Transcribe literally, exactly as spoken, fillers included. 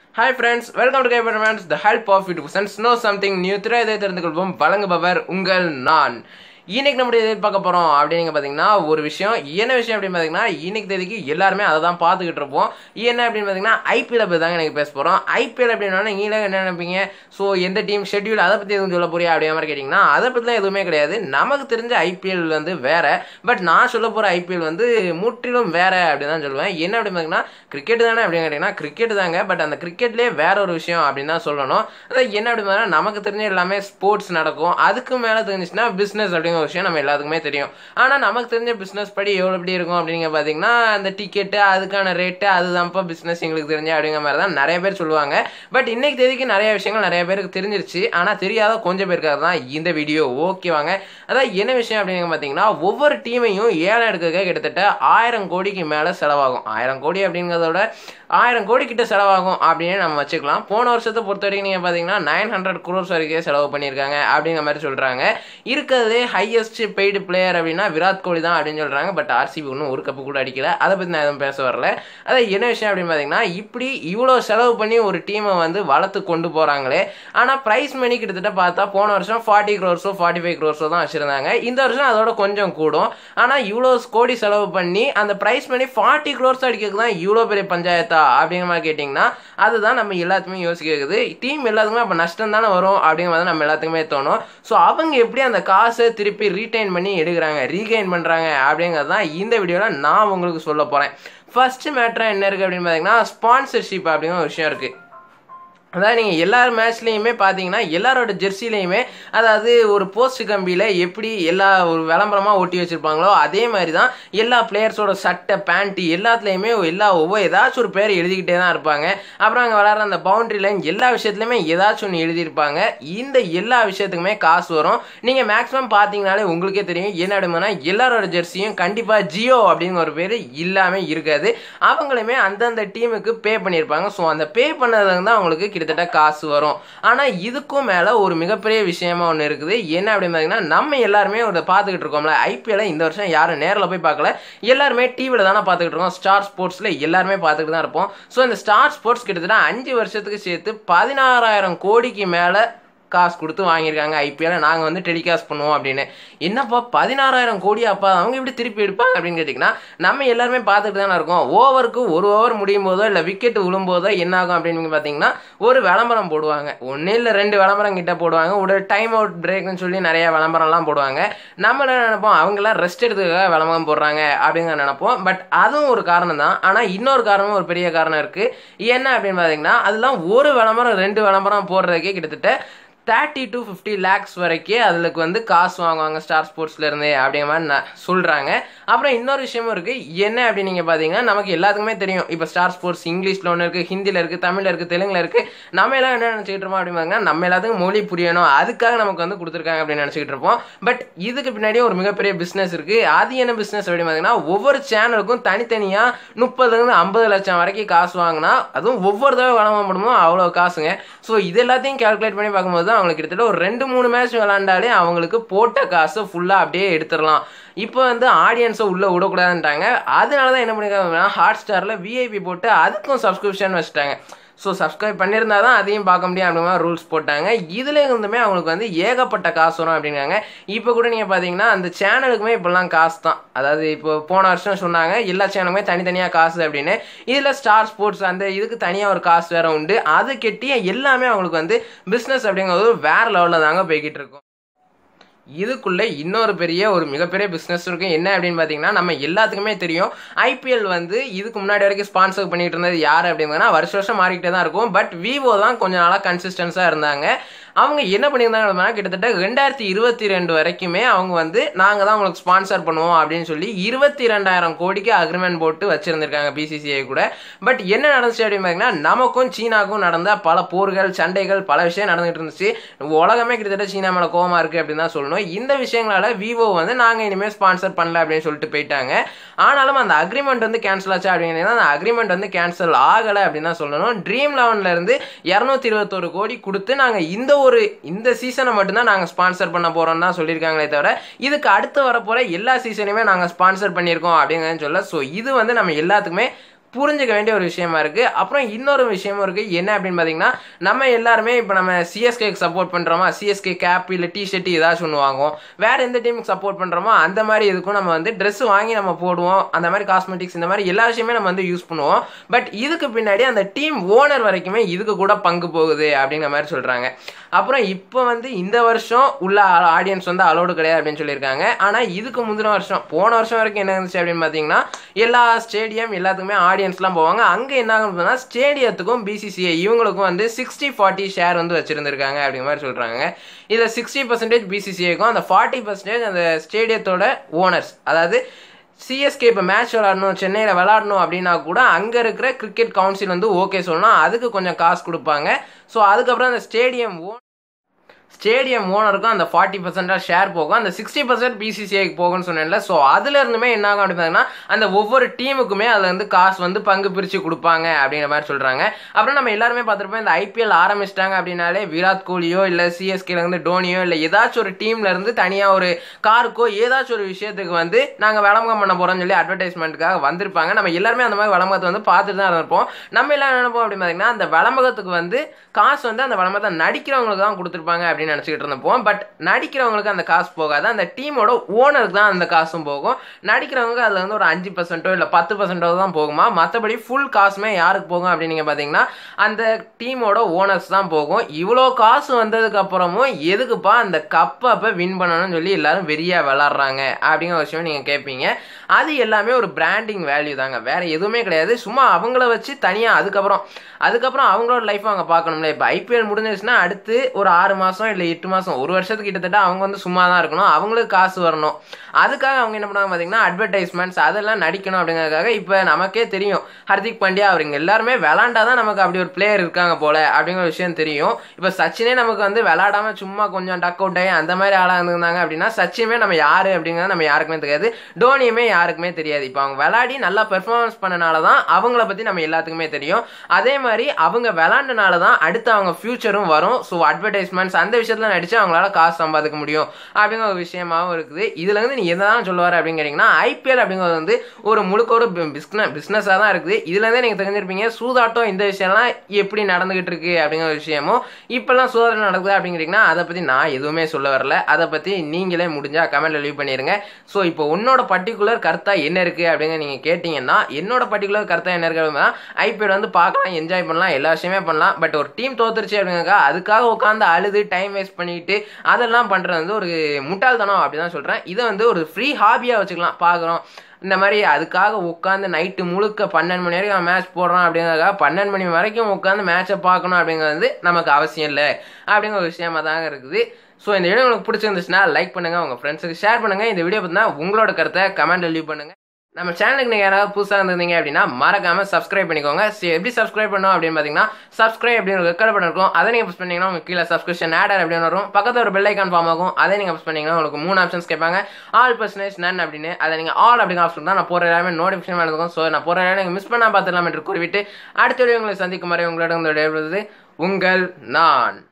Hi friends, welcome to Gamer the help of you to know something new. Today இதை தெரிந்து கொள்வோம். வழங்குபவர் உங்கள் நான். இன்னைக்கு நம்ம இதை பார்க்க போறோம் அப்படிங்க பாத்தீங்கன்னா ஒரு விஷயம் என்ன விஷயம் அப்படின்னு பாத்தீங்கன்னா இன்னைக்கு தேதிக்கு எல்லாரும் அதை தான் பார்த்துக்கிட்டு இருப்போம். என்ன அப்படின்னு பாத்தீங்கன்னா ஐபிஎல் பத்தி தாங்க எனக்கு பேச போறோம். ஐபிஎல் அப்படின்னா நீங்க என்ன நினைப்பீங்க? சோ எந்த டீம் ஷெட்யூல் அதை பத்தி எதுவும் சொல்ல போறியா அப்படிங்கிற மாதிரி கேட்டீங்கன்னா அதை பத்திலாம் எதுவுமே கிடையாது. நமக்கு தெரிஞ்ச ஐபிஎல் வந்து வேற, பட் நான் சொல்ல போற ஐபிஎல் வந்து முற்றிலும் வேற அப்படின்னு தான் சொல்லுவேன். என்ன அப்படின்னு பாத்தீங்கன்னா கிரிக்கெட் தானே அப்படின்னு கேட்டீங்கன்னா கிரிக்கெட் தாங்க, பட் அந்த கிரிக்கெட்லேயே வேற ஒரு விஷயம் அப்படின்னு தான் சொல்லணும். அதாவது என்ன அப்படின்னு நமக்கு தெரிஞ்ச எல்லாமே ஸ்போர்ட்ஸ் நடக்கும், அதுக்கு மேலே தெரிஞ்சுச்சுன்னா பிஸ்னஸ் அப்படிங்கிற விஷயம் நம்ம எல்லாத்துக்குமே தெரியும். ஆனால் நமக்கு தெரிஞ்ச பிஸ்னஸ் படி எவ்வளோ எப்படி இருக்கும் அப்படிங்க பார்த்தீங்கன்னா அந்த டிக்கெட்டு அதுக்கான ரேட்டு அதுதான்ப்பா பிஸ்னஸ் எங்களுக்கு தெரிஞ்ச அப்படிங்கிற மாதிரி தான் நிறைய பேர் சொல்லுவாங்க. பட் இன்னைக்கு தேதிக்கு நிறைய விஷயங்கள் நிறைய பேருக்கு தெரிஞ்சிருச்சு, ஆனால் தெரியாத கொஞ்சம் பேருக்காக தான் இந்த வீடியோ. ஓகேவாங்க, அதான் என்ன விஷயம் அப்படிங்க பார்த்தீங்கன்னா ஒவ்வொரு டீமையும் ஏலம் எடுக்க கிட்டத்தட்ட ஆயிரம் கோடிக்கு மேலே செலவாகும். ஆயிரம் கோடி அப்படிங்கிறதோட ஆயிரம் கோடி கிட்ட செலவாகும் அப்படின்னு நம்ம வச்சுக்கலாம். போன வருஷத்தை பொறுத்த வரைக்கும் நீங்கள் பார்த்தீங்கன்னா நைன் ஹண்ட்ரட் குரோர்ஸ் வரைக்கும் செலவு பண்ணியிருக்காங்க அப்படிங்கிற மாதிரி சொல்கிறாங்க. இருக்கிறதே ஹையஸ்ட் பெய்டு பிளேயர் அப்படின்னா விராட் கோலி தான் அப்படின்னு சொல்கிறாங்க. பட் ஆர்சிபி ஒன்றும் ஒரு கப்பு கூட அடிக்கல, அதை பற்றி நான் எதுவும் பேச வரல. அதான் என்ன விஷயம் அப்படின்னு பார்த்தீங்கன்னா இப்படி இவ்வளோ செலவு பண்ணி ஒரு டீமை வந்து வளர்த்து கொண்டு போகிறாங்களே, ஆனால் ப்ரைஸ் மணி கிட்டத்தட்ட பார்த்தா போன வருஷம் ஃபார்ட்டி க்ரோர்ஸோ ஃபார்ட்டி ஃபைவ் க்ரோர்ஸோ தான் வச்சுருந்தாங்க. இந்த வருஷம் அதோட கொஞ்சம் கூடும். ஆனால் இவ்வளோ கோடி செலவு பண்ணி அந்த ப்ரைஸ் மணி ஃபார்ட்டி க்ரோர்ஸ் அடிக்கிறதுக்கு தான் இவ்வளோ பெரிய பஞ்சாயத்தா அப்படிங்கிற மாதிரி கேட்டிங்கன்னா அதுதான் நம்ம எல்லாத்துக்குமே யோசிக்கிறது. டீம் எல்லாத்துக்குமே அப்போ நஷ்டம் தானே வரும் அப்படிங்கிற மாதிரி நம்ம எல்லாத்துக்குமே தோணும். ஸோ அவங்க எப்படி அந்த காசை திருப்பி ரீட்டைன் பண்ணி எடுக்கிறாங்க, ரீகெயின் பண்ணுறாங்க அப்படிங்கிறது தான் இந்த வீடியோவில் நான் உங்களுக்கு சொல்ல போகிறேன். ஃபர்ஸ்ட் மேட்டர் என்ன இருக்குது அப்படின்னு பார்த்தீங்கன்னா ஸ்பான்சர்ஷிப் அப்படிங்கிற ஒரு விஷயம் இருக்குது. அதாவது நீங்கள் எல்லார் மேட்ச்லேயுமே பார்த்தீங்கன்னா எல்லாரோட ஜெர்சிலையுமே அதாவது ஒரு போஸ்ட் கம்பியில் எப்படி எல்லா ஒரு விளம்பரமாக ஒட்டி வச்சுருப்பாங்களோ அதே மாதிரி தான் எல்லா பிளேயர்ஸோட சட்டை பேண்ட்டு எல்லாத்துலேயுமே எல்லா ஒவ்வொரு ஏதாச்சும் ஒரு பேர் எழுதிக்கிட்டே தான் இருப்பாங்க. அப்புறம் அங்கே விளாட்ற அந்த பவுண்டரி லைன் எல்லா விஷயத்துலையுமே ஏதாச்சும் ஒன்று எழுதியிருப்பாங்க. இந்த எல்லா விஷயத்துக்குமே காசு வரும். நீங்கள் மேக்ஸிமம் பார்த்தீங்கனாலே உங்களுக்கே தெரியும் என்ன அப்படின்னா எல்லாரோட ஜெர்சியும் கண்டிப்பாக ஜியோ அப்படிங்கிற ஒரு பேர் இல்லாமல் இருக்காது. அவங்களுமே அந்தந்த டீமுக்கு பே பண்ணியிருப்பாங்க. ஸோ அந்த பே பண்ணதுக்கு தான் அவங்களுக்கு கிட்டத்தட்ட காசு வரும். ஆனா இதுக்கும் மேல ஒரு மிகப்பெரிய விஷயமா ஒன்று இருக்குது. என்ன அப்படின்னு பார்த்தீங்கன்னா நம்ம எல்லாருமே ஒரு பார்த்துக்கிட்டு இருக்கோம்ல ஐபிஎல் இந்த வருஷம் யாரும் நேரில் போய் பார்க்கல, எல்லாருமே டிவியில் தானே பார்த்துக்கிட்டு இருக்கோம். ஸ்டார் ஸ்போர்ட்ஸ்ல எல்லாருமே பார்த்துக்கிட்டு தான் இருப்போம். ஸோ இந்த ஸ்டார் ஸ்போர்ட்ஸ் கிட்டத்தட்ட அஞ்சு வருஷத்துக்கு சேர்த்து பதினாறாயிரம் கோடிக்கு மேல காசு கொடுத்து வாங்கியிருக்காங்க ஐபிஎல் நாங்கள் வந்து டெலிகாஸ்ட் பண்ணுவோம் அப்படின்னு. என்னப்பா பதினாறாயிரம் கோடி அப்பா அவங்க எப்படி திருப்பி எடுப்பாங்க அப்படின்னு கேட்டிங்கன்னா நம்ம எல்லாருமே பார்த்துட்டு தானே இருக்கோம். ஓவருக்கு ஒரு ஓவர் முடியும் போதோ இல்லை விக்கெட் விழும்போதோ என்ன ஆகும் அப்படின்னு பார்த்தீங்கன்னா ஒரு விளம்பரம் போடுவாங்க. ஒன்று இல்லை ரெண்டு விளம்பரம் கிட்ட போடுவாங்க. ஒரு டைம் அவுட் பிரேக்னு சொல்லி நிறைய விளம்பரம்லாம் போடுவாங்க. நம்ம என்ன நினைப்போம் அவங்கெல்லாம் ரெஸ்ட் எடுத்துக்காக விளம்பரம் போடுறாங்க அப்படிங்கிற நினைப்போம். பட் அதுவும் ஒரு காரணம் தான். ஆனால் இன்னொரு காரணமும் ஒரு பெரிய காரணம் இருக்குது. என்ன அப்படின்னு பார்த்தீங்கன்னா அதெல்லாம் ஒரு விளம்பரம் ரெண்டு விளம்பரம் போடுறதுக்கே கிட்டத்தட்ட தேர்ட்டி டு ஃபிஃப்டி லேக்ஸ் வரைக்கும் அதுக்கு வந்து காசு வாங்குவாங்க ஸ்டார் ஸ்போர்ட்ஸ்லேருந்து அப்படிங்கிற மாதிரி நான் சொல்கிறாங்க. அப்புறம் இன்னொரு விஷயமும் இருக்குது. என்ன அப்படின்னு நீங்கள் பார்த்தீங்கன்னா நமக்கு எல்லாத்துக்குமே தெரியும். இப்போ ஸ்டார் ஸ்போர்ட்ஸ் இங்கிலீஷில் ஒன்று இருக்குது, ஹிந்தியில் இருக்குது, தமிழில் இருக்குது, தெலுங்கில் இருக்குது. நம்ம எல்லாம் என்ன நினச்சிக்கிட்டு இருப்போம் அப்படின்னு பார்த்தீங்கன்னா நம்ம எல்லாத்துக்கும் மொழி புரியணும் அதுக்காக நமக்கு வந்து கொடுத்துருக்காங்க அப்படின்னு நினச்சிக்கிட்டு இருப்போம். பட் இதுக்கு பின்னாடியே ஒரு மிகப்பெரிய பிஸ்னஸ் இருக்குது. அது என்ன பிஸ்னஸ் அப்படின்னு பார்த்தீங்கன்னா ஒவ்வொரு சேனலுக்கும் தனித்தனியாக முப்பதுலேருந்து ஐம்பது லட்சம் வரைக்கும் காசு வாங்கினா அதுவும் ஒவ்வொரு தடவை வழங்க முடியுமோ அவ்வளோ காசுங்க. ஸோ இது எல்லாத்தையும் கால்குலேட் பண்ணி பார்க்கும்போது அவங்களுக்கு கிட்டத்தட்ட ஒரு ரெண்டு மூணு மேட்ச் விளையாண்டாலே அவங்களுக்கு போட்ட காசு ஃபுல்லா அப்படியே எடுத்துடலாம். இப்போ வந்து ஆடியன்ஸை உள்ள விடக்கூடாதுன்ட்டாங்க. அதனாலதான் என்ன பண்ணிருக்காங்க ஹாட் ஸ்டார்ல விஐபி போட்டு அதுக்கும் சப்ஸ்கிரிப்ஷன் வச்சுட்டாங்க. ஸோ சப்ஸ்கிரைப் பண்ணியிருந்தா தான் அதையும் பார்க்க முடியும் அப்படிங்கிற மாதிரி ரூல்ஸ் போட்டாங்க. இதுல இருந்துமே அவங்களுக்கு வந்து ஏகப்பட்ட காசு வரும் அப்படிங்காங்க. இப்போ கூட நீங்கள் பார்த்தீங்கன்னா அந்த சேனலுக்குமே இப்போல்லாம் காசு தான். அதாவது இப்போ போன வருஷம் சொன்னாங்க எல்லா சேனலுக்குமே தனித்தனியாக காசு அப்படின்னு. இதில் ஸ்டார் ஸ்போர்ட்ஸ் அந்த இதுக்கு தனியாக ஒரு காசு வேற உண்டு. அது கெட்டி எல்லாமே அவங்களுக்கு வந்து பிஸ்னஸ் அப்படிங்கிறது வேற லெவலில் தாங்க போய்கிட்டு இருக்கும். இதுக்குள்ள இன்னொரு பெரிய ஒரு மிகப்பெரிய பிஸ்னஸ் இருக்கு. என்ன அப்படின்னு பார்த்தீங்கன்னா நம்ம எல்லாத்துக்குமே தெரியும் ஐபிஎல் வந்து இதுக்கு முன்னாடி வரைக்கும் ஸ்பான்சர் பண்ணிட்டு இருந்தது யார் அப்படின்னா வருஷ வருஷம் மாறிக்கிட்டே தான் இருக்கும். பட் விவோ தான் கொஞ்ச நாளாக கன்சிஸ்டன்ஸாக இருந்தாங்க. அவங்க என்ன பண்ணியிருந்தாங்கன்னா கிட்டத்தட்ட ரெண்டாயிரத்தி இருபத்தி ரெண்டு வரைக்குமே அவங்க வந்து நாங்கள் தான் உங்களுக்கு ஸ்பான்சர் பண்ணுவோம் அப்படின்னு சொல்லி இருபத்தி ரெண்டாயிரம் கோடிக்கு அக்ரிமெண்ட் போட்டு வச்சிருந்திருக்காங்க பிசிசிஐ கூட. பட் என்ன நடந்துச்சு அப்படின்னு பார்த்தீங்கன்னா நமக்கும் சீனாவுக்கும் நடந்த பல போர்கள் சண்டைகள் பல விஷயம் நடந்துகிட்டு இருந்துச்சு. உலகமே கிட்டத்தட்ட சீனா மேலே கோவமா இருக்கு அப்படின்னு தான் சொல்லணும். இந்த விஷயங்களால விவோ வந்து நாங்கள் இனிமேல் ஸ்பான்சர் பண்ணல அப்படின்னு சொல்லிட்டு போயிட்டாங்க. ஆனாலும் அந்த அக்ரிமெண்ட் வந்து கேன்சல் ஆச்சு அப்படின்னா அந்த அக்ரிமெண்ட் வந்து கேன்சல் ஆகலை அப்படின்னு தான் சொல்லணும். ட்ரீம் லெவன்ல இருந்து இருநூத்தி இருபத்தொரு கோடி கொடுத்து நாங்கள் இந்த ஒரு இந்த சீசனை மட்டும்தான் நாங்கள் ஸ்பான்சர் பண்ண போறோம்னு தான் சொல்லியிருக்காங்களே தவிர இதுக்கு அடுத்து வரப்போற எல்லா சீசனையுமே நாங்கள் ஸ்பான்சர் பண்ணியிருக்கோம் அப்படிங்கிறத சொல்ல. ஸோ இது வந்து நம்ம எல்லாத்துக்குமே புரிஞ்சுக்க வேண்டிய ஒரு விஷயமா இருக்கு. அப்புறம் இன்னொரு விஷயமும் இருக்கு. என்ன அப்படின்னு பாத்தீங்கன்னா, நம்ம எல்லாருமே இப்ப நம்ம சிஎஸ்கேக்கு சப்போர்ட் பண்றோமா, சிஎஸ்கே கேப் இல்ல டி ஷர்ட் ஏதாச்சும் ஒன்று வாங்குவோம். வேற எந்த டீமுக்கு சப்போர்ட் பண்றோமோ அந்த மாதிரி இதுக்கும் நம்ம வந்து ட்ரெஸ் வாங்கி நம்ம போடுவோம். அந்த மாதிரி காஸ்மெட்டிக்ஸ் இந்த மாதிரி எல்லா விஷயமே நம்ம வந்து யூஸ் பண்ணுவோம். பட் இதுக்கு பின்னாடி அந்த டீம் ஓனர் வரைக்குமே இதுக்கு கூட பங்கு போகுது அப்படிங்கிற மாதிரி சொல்றாங்க. அப்புறம் இப்போ வந்து இந்த வருஷம் உள்ள ஆடியன்ஸ் வந்து அலோடு கிடையாது அப்படின்னு சொல்லியிருக்காங்க. ஆனா இதுக்கு முந்தின வருஷம் போன வருஷம் வரைக்கும் என்ன இருந்துச்சு அப்படின்னு பாத்தீங்கன்னா, எல்லா ஸ்டேடியம் எல்லாத்துக்குமே ஆடியன்ஸ்லாம் போவாங்க. அங்கே என்ன ஆகுதுன்னா, ஸ்டேடியத்துக்கும் பிசிசிஐ இவங்களுக்கும் வந்து சிக்ஸ்டி ஃபார்ட்டி ஷேர் வந்து வச்சிருந்திருக்காங்க அப்படிங்கிற மாதிரி சொல்றாங்க. இதில் சிக்ஸ்டி பர்சன்டேஜ் பிசிசிஐக்கும் அந்த ஃபார்ட்டி பர்சன்டேஜ் அந்த ஸ்டேடியத்தோட ஓனர்ஸ், அதாவது சிஎஸ்கே இப்போ மேட்ச் விளாடணும், சென்னையில் விளாடணும் அப்படின்னா கூட அங்கே இருக்கிற கிரிக்கெட் கவுன்சில் வந்து ஓகே சொல்லணும், அதுக்கு கொஞ்சம் காசு கொடுப்பாங்க. ஸோ அதுக்கப்புறம் அந்த ஸ்டேடியம் ஓ ஸ்டேடியம் ஓனருக்கும் அந்த ஃபார்ட்டி பர்சன்டாக ஷேர் போகும், அந்த சிக்ஸ்டி பர்சன்ட் பிசிசிஐக்கு போகும்னு சொன்னேன்ல. ஸோ அதுல இருந்துமே என்ன ஆகும் அப்படின்னா, அந்த ஒவ்வொரு டீமுக்குமே அதுல இருந்து காசு வந்து பங்கு பிரிச்சு கொடுப்பாங்க அப்படிங்கிற மாதிரி சொல்றாங்க. அப்புறம் நம்ம எல்லாருமே பார்த்துருப்போம், இந்த ஐபிஎல் ஆரம்பிச்சிட்டாங்க அப்படின்னாலே விராட் கோலியோ இல்லை சிஎஸ்கேல இருந்து டோனியோ இல்லை ஏதாச்சும் ஒரு டீம்ல இருந்து தனியா ஒரு காருக்கோ ஏதாச்சும் ஒரு விஷயத்துக்கு வந்து நாங்கள் விளம்பரம் பண்ண போறோம்னு சொல்லி அட்வர்டைஸ்மெண்ட்டுக்காக வந்திருப்பாங்க. நம்ம எல்லாருமே அந்த மாதிரி விளம்பரத்தை வந்து பார்த்துட்டு தான் இருப்போம். நம்ம எல்லாம் நினைப்போம் அப்படின்னு பார்த்தீங்கன்னா, அந்த விளம்பரத்துக்கு வந்து காசு வந்து அந்த விளம்பரத்தை நடிக்கிறவங்களுக்கு தான் கொடுத்துருப்பாங்க அப்படின்னு நினைச்சுக்கிட்டு இருந்தப்போம். பட் நடிக்கிறவங்களுக்கு அந்த காசு போகாது, அந்த டீமோட ஓனருக்கு தான் அந்த காசும் போகும். நடிக்கிறவங்க அதுல வந்து ஒரு அஞ்சு பர்சன்டோ இல்ல பத்து பர்சன்டோ தான் போகுமா, மற்றபடி ஃபுல் காசுமே யாருக்கு போகும் அப்படின்னு நீங்க பாத்தீங்கன்னா அந்த டீமோட ஓனர்ஸ் தான் போகும். இவ்வளோ காசு வந்ததுக்கு அப்புறமும் எதுக்குப்பா அந்த கப்பை அப்ப வின் பண்ணணும்னு சொல்லி எல்லாரும் வெறியா விளாடுறாங்க அப்படிங்கிற விஷயம் நீங்க கேட்பீங்க. அது எல்லாமே ஒரு பிராண்டிங் வேல்யூ தாங்க, வேற எதுவுமே கிடையாது. சும்மா அவங்கள வச்சு தனியா அதுக்கப்புறம் அதுக்கப்புறம் அவங்களோட லைஃப் அவங்க பார்க்கணும்ல. இப்போ ஐபிஎல் முடிஞ்சிருச்சுன்னா அடுத்து ஒரு ஆறு மாசம் இல்லை எட்டு மாசம் ஒரு வருஷத்துக்கு கிட்டத்தட்ட அவங்க வந்து சும்மா தான் இருக்கணும், அவங்களுக்கு காசு வரணும். அதுக்காக அவங்க என்ன பண்ணுவாங்க பார்த்தீங்கன்னா, அட்வர்டைஸ்மெண்ட்ஸ் அதெல்லாம் நடிக்கணும் அப்படிங்கிறதுக்காக. இப்போ நமக்கே தெரியும், ஹர்திக் பாண்டியா அவருங்க எல்லாருமே விளாண்டாதான் நமக்கு அப்படி ஒரு பிளேயர் இருக்காங்க போல அப்படிங்கிற விஷயம் தெரியும். இப்போ சச்சினே நமக்கு வந்து விளாடாம சும்மா கொஞ்சம் டக் அவுட் ஆகி அந்த மாதிரி ஆளாக இருந்தாங்க அப்படின்னா, சச்சினுமே நம்ம யாரு அப்படிங்கிறது நம்ம யாருக்குமே தெரியாது, டோனியுமே யாருக்குமே தெரியாது. இப்போ அவங்க விளாடி நல்லா பெர்ஃபார்மன்ஸ் பண்ணனால தான் அவங்கள பத்தி நம்ம எல்லாத்துக்குமே தெரியும். அதே மாதிரி அவங்க விளாண்டனால தான் அடுத்து அவங்க ஃபியூச்சரும் வரும். ஸோ அட்வர்டைஸ்மெண்ட்ஸ் அந்த விஷயத்துல நடிச்சு அவங்களால காசு சம்பாதிக்க முடியும் அப்படிங்கிற ஒரு விஷயமாவும் இருக்குது. இதுல இருந்து நீ என்னதான் சொல்லுவாரு அப்படின்னு கேட்டீங்கன்னா, ஐபிஎல் அப்படிங்கிறது வந்து ஒரு முழுக்க ஒரு பிஸ்னஸ் பிஸ்னஸா தான் இருக்குது. இதுல இருந்தே நீங்க தெரிஞ்சிருப்பீங்க சூதாட்டம் இந்த விஷயம்லாம் எப்படி நடந்துகிட்டு இருக்கு அப்படிங்கிற விஷயமும். இப்பெல்லாம் சூதாட்டம் நடக்குது அப்படிங்கிறீங்கன்னா அதை பத்தி நான் எதுவுமே சொல்ல வரல, அதை பத்தி நீங்களே முடிஞ்சா கமெண்ட்ல லீவ் பண்ணிருங்க. ஸோ இப்போ உன்னோட பர்டிகுலர் கருத்தா என்ன இருக்கு அப்படிங்க நீங்க கேட்டீங்கன்னா, என்னோட பர்டிகுலர் கருத்தா என்ன இருக்கு அப்படின்னா, ஐபிஎல் வந்து பார்க்கலாம், என்ஜாய் பண்ணலாம், எல்லா விஷயமே பண்ணலாம். பட் ஒரு டீம் தோத்துருச்சு அப்படிங்க அதுக்காக உட்காந்து அழுது டைம் வேஸ்ட் பண்ணிட்டு அதெல்லாம் பண்றது வந்து ஒரு முட்டாள்தனம் அப்படிதான் சொல்றேன். இதை வந்து ஒரு ஃப்ரீ ஹாபியா வச்சுக்கலாம். பார்க்குறோம் இந்த மாதிரி அதுக்காக உட்காந்து நைட்டு முழுக்க பன்னெண்டு மணி வரைக்கும் மேட்ச் போடுறோம் அப்படிங்கிறதுக்காக பன்னெண்டு மணி வரைக்கும் உட்காந்து மேட்சை பார்க்கணும் அப்படிங்கிறது நமக்கு அவசியம் இல்லை அப்படிங்கிற ஒரு விஷயமா தாங்க இருக்குது. ஸோ இந்த வீடியோ உங்களுக்கு பிடிச்சிருந்துச்சுன்னா லைக் பண்ணுங்க, உங்க ஃப்ரெண்ட்ஸுக்கு ஷேர் பண்ணுங்க. இந்த வீடியோ பார்த்தா உங்களோட கருத்தை கமெண்ட்ல லீவ் பண்ணுங்க. நம்ம சேனலுக்கு நீங்கள் யாராவது புதுசாக இருந்தீங்க அப்படின்னா மறக்காம சப்ஸ்கிரைப் பண்ணிக்கோங்க. எப்படி சப்ஸ்கிரைப் பண்ணோம் அப்படின்னு பார்த்தீங்கன்னா, சப்ஸ்கிரைப் அப்படின்னு ஒரு ரெக்கார்ட் பண்ணிருக்கோம், அதை நீங்கள் ப்ரெஸ் பண்ணீங்கன்னா உங்களுக்கு கீழே சப்ஸ்கிரிப்ஷன் ஆட் அப்படின்னு வரும். பக்கத்தில் ஒரு பெல் ஐக்கான் ஃபார்ம் ஆகும், அதை நீங்கள் ப்ரெஸ் பண்ணீங்கன்னா உங்களுக்கு மூணு ஆப்ஷன்ஸ் கேட்பாங்க, ஆல் பர்சனேஜ் நன் அப்படின்னு. அதை நீங்கள் ஆல் அப்படிங்கிற ஆப்ஷன் தான் நான் போகிற எல்லாமே நோட்டிஃபிகேஷன் இருக்கும். ஸோ நான் போகிற எல்லாமே மிஸ் பண்ணால் பார்த்துடலாம் என்று கூறிவிட்டு அடுத்த வீடியோ உங்களை சந்திக்கும் வரை உங்களிடம் உங்கள் நான்